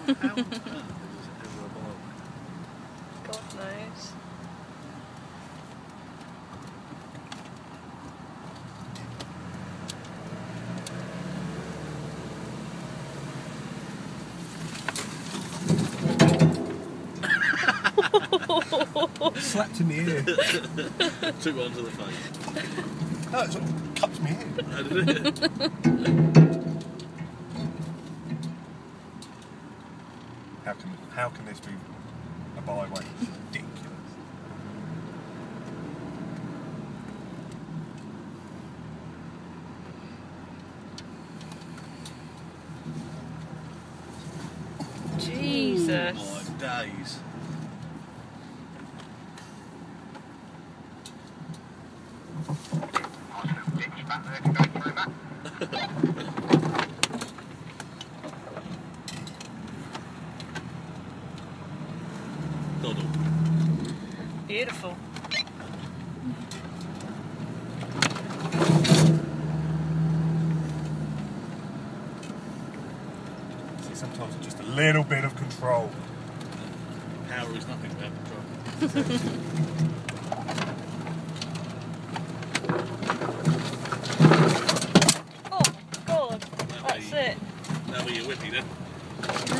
God knows. Slapped in the ear. Took one to the face. No, it sort of cupped me in. How did it? How can this be a byway? It's ridiculous. Jesus. Oh my days. Doddle. Beautiful. See, sometimes it's just a little bit of control. Power is nothing without control. Oh, God. That's it. That'll be your whippy then.